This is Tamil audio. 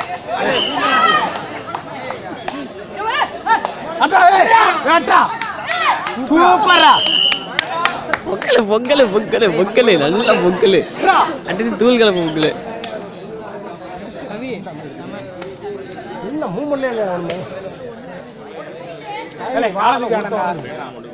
சூப்பரா பொங்கல் பொங்கல் பொங்கல் பொங்கல் நல்ல பொங்கல் அடி தூள் கலப்பு பொங்கல் இல்ல மூமெண்ட்ல இல்ல